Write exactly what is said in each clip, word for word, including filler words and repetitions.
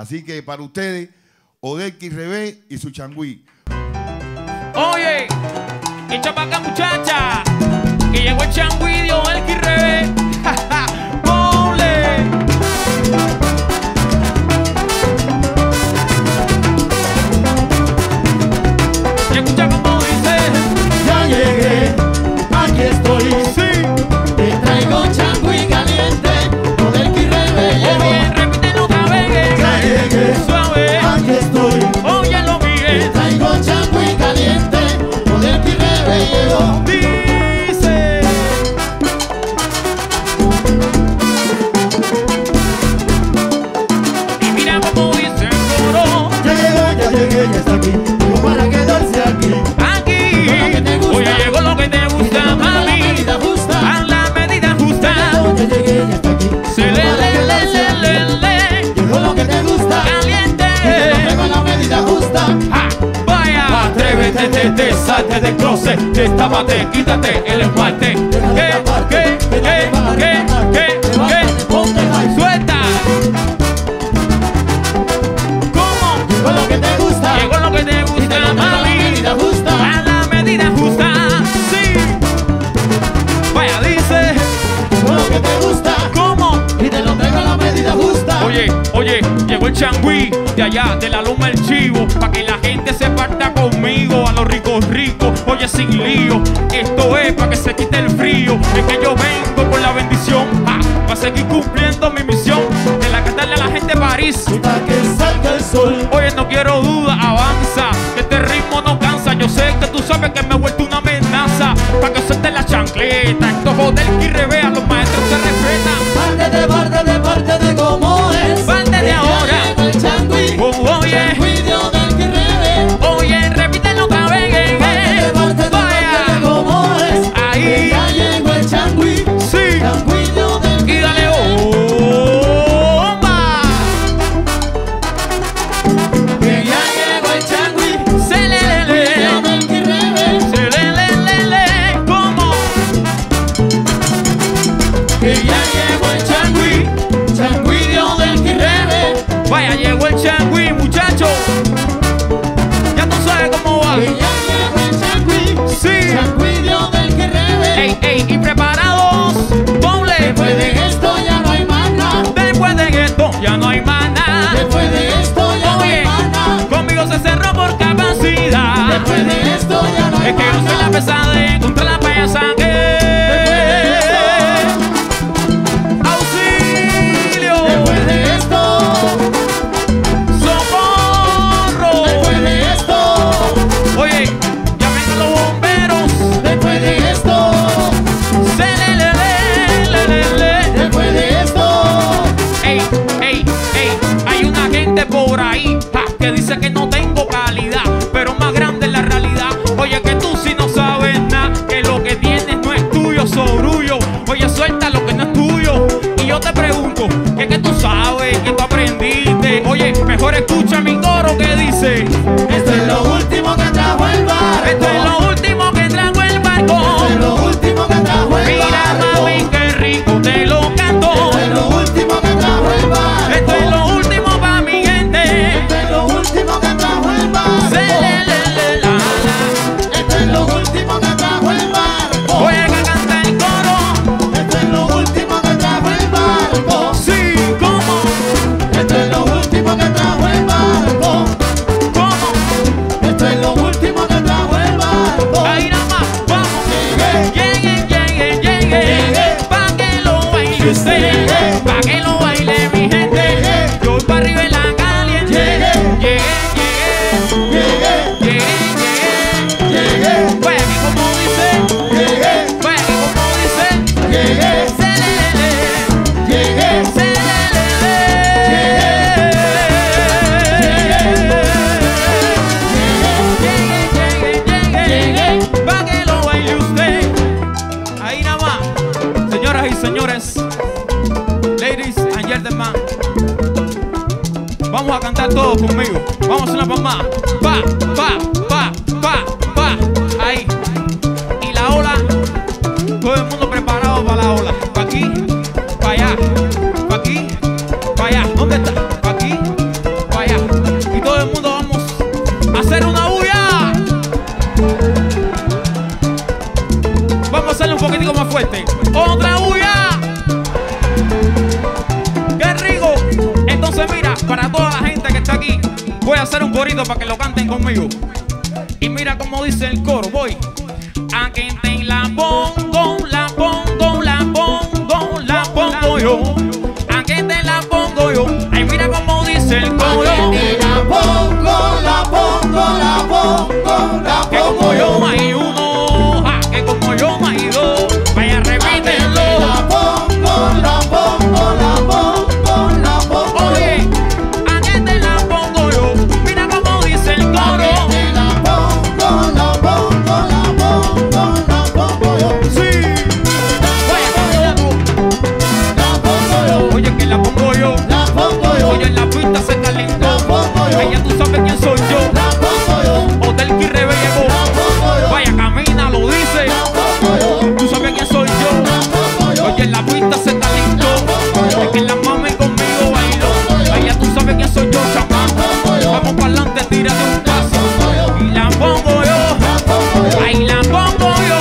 Así que para ustedes, Odelki Rebé y su changüí. Oye, echa pa' acá, muchacha, que llegó el changüí de Odelki Rebé. ¡Ponle! Y escucha como dice: ya llegué, aquí estoy. sí, Te traigo changüí caliente, Odelki Rebé llegó. oye, repítelo otra vez. Ya llegué, Suave, aquí estoy. oye, lo Te Miguel. traigo changüí caliente, Odelki Rebé llegó. Dice: y mira cómo dice el coro. Ya llegó, ya llegué, ya está aquí. Llegó para quedarse aquí. Aquí, Llegó lo que te gusta. oye, llegó lo que te gusta, A la mami. medida justa. A la medida justa. Ya llegué, ya está aquí. Se Llegó le, para le, quedarse le, aquí. le, le, Llegó lo que te gusta. caliente. Te lo traigo a la medida justa. Ja, vaya, atrévete, te, te, salte del closet, destápate, quítate el esmalte. ¿Qué, qué, qué, qué, qué, qué? Suelta. ¿Cómo? Llegó lo que te gusta. Llegó lo que te Y te lo gusta, traigo a la mami. medida justa. A la medida justa, sí. Vaya, dice. Llegó lo que te gusta. ¿Cómo? Y te lo traigo a la medida justa. Oye, oye, llegó el changüí de allá, de la loma el chivo, pa' que la gente se parta conmigo, a los ricos ricos, oye, sin lío. Esto es pa' que se quite el frío, es que yo vengo por la bendición, ah, pa' seguir cumpliendo mi misión, de la cantarle a la gente París. Y pa' que salga el sol. Oye, no quiero duda, avanza, que este ritmo no cansa. Yo sé que tú sabes que me he vuelto una amenaza, pa' que suelte la chancleta. Estos Odelki Rebé, a los maestros se respetan. Parte de parte de parte de cómo es. Parte de Que ya ahora. llegó el changüí. Oh, oye. Changüí de Odelki Rebé. Oye, repítelo otra vez. Parte de parte de parte de Vaya, cómo es. ahí. Que ya llegó el changüí. sí. Changüí de Odelki Y dale Rebé. bomba. Que ya llegó el changüí. Se le le De le. Odelki Rebé. Se le le le le. ¿Cómo? Que ya llegó el changüí. Changüí de Odelki Rebé. Vaya, llegó el changüí, muchacho. Ya tú sabes cómo va. Que ya llegó el changüí. Sí. Changüí de Odelki Rebé. Ey, ey, y preparados. Ponle. Después de esto ya no hay más nada. Después de esto ya no hay más nada. Después de esto ya no hay Oye, más nada. conmigo se cerró por capacidad. Después de esto ya no hay Es que yo más soy la nada. pesada contra la payasa que auxilio, Después de esto, socorro. después de esto, Oye, llamen a los bomberos. después de esto, Se le le le le le le. después de esto, Ey, ey, ey, hay una gente por ahí ja, que dice que no tengo calidad, pero más grande es la realidad. Oye, que tú si no sabes nada, que lo que tienes no es tuyo, sorullo. Oye, suelta lo que no es tuyo. Y yo te pregunto, ¿qué que tú sabes? ¿Qué tú aprendiste? Oye, mejor escucha mi coro que dice: esto es lo último que trajo el barco. esto es lo último que trajo el barco. Esto es lo último que trajo el Mira, barco. mami, qué rico te lo canto. Esto es lo último que trajo el barco. Esto es lo último pa' mi gente. Esto es lo último que trajo el barco. Se le le le la la. Esto es lo último que trajo el barco. Oye, que canta el coro. Esto es lo último que trajo el barco. Sí, ¿cómo? Esto es lo último que trajo el barco. ¿Cómo? Esto es lo último que trajo el barco. Ahí nada más, vamos. Llegue, llegue, llegue. Llegué. Pa' que lo baile usted. Llegué. Pa' que lo baile mi gente. Llegué. Yo voy pa' arriba en la caliente. Llegué. Llegué, Llegué, llegué, llegué, llegué. llegué, Pues aquí como dice. llegué, Pues aquí como dice. llegué, Se le le le. llegué, Se le le le. Llegue, llegue, llegue, pa' que lo baile usted. Ahí nada más. Señoras y señores, ladies and gentlemen, vamos a cantar todos conmigo. Vamos a hacer una palma. Pa, pa, pa, pa, pa. Ahí. Y la ola, todo el mundo preparado para la ola. Pa' aquí, pa' allá, pa' aquí, pa' allá. ¿Dónde está? Pa' aquí, para toda la gente que está aquí, voy a hacer un corito para que lo canten conmigo. Y mira cómo dice el coro, voy. Aquí te la pongo, la pongo, la pongo, la pongo yo. Aquí te la pongo yo. Ay, mira cómo dice el coro. Aquí te la pongo, la pongo, la pongo, la Que como pongo yo yo. no hay uno, ja, que como yo no hay dos. Vaya, repítenlo. La pongo, la pongo, la pongo, la pongo Oye, aquí te la pongo yo. Mira cómo dice el coro. Aquí te la pongo, la pongo, la pongo, la pongo yo. Sí. Vaya, La pongo yo, oye, que la pongo yo. la pongo yo, Oye, en la pista se calentó. la pongo yo, Ella, tú sabes quién soy yo. la pongo yo, Hotel Kirrebe la llegó. pongo yo, Vaya, camina, lo dice. la pongo yo, Tú sabes quién soy yo. la pongo yo. Oye, en la pista se calentó. Es que la mami conmigo bailó. Vaya, tú sabes quién soy yo, chamaco. Vamos para adelante, tírate un paso. Y la pongo yo. Ahí la pongo yo.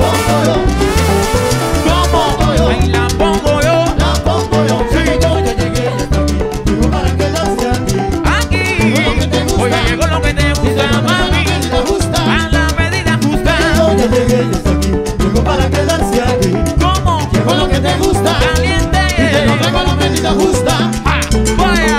¿Cómo? Ahí la pongo yo. La pongo yo, sí, yo ya llegué hasta aquí, digo para quedarse aquí. Aquí. Oye, llegó lo que te gusta, mami. A la medida justa. Yo ya llegué hasta aquí, digo para quedarse aquí. ¿Cómo? Llegó lo que te gusta, Caliente. y te lo traigo a la medida justa. Ah, vaya.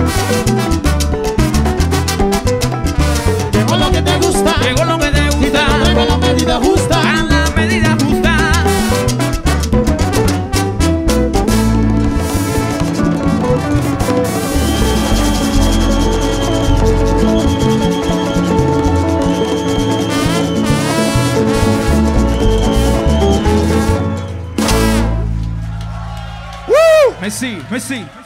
Llegó lo que te gusta, Llegó lo que te y te gusta. lo traigo a la medida justa. A la medida justa. Woo! Messi, Messi.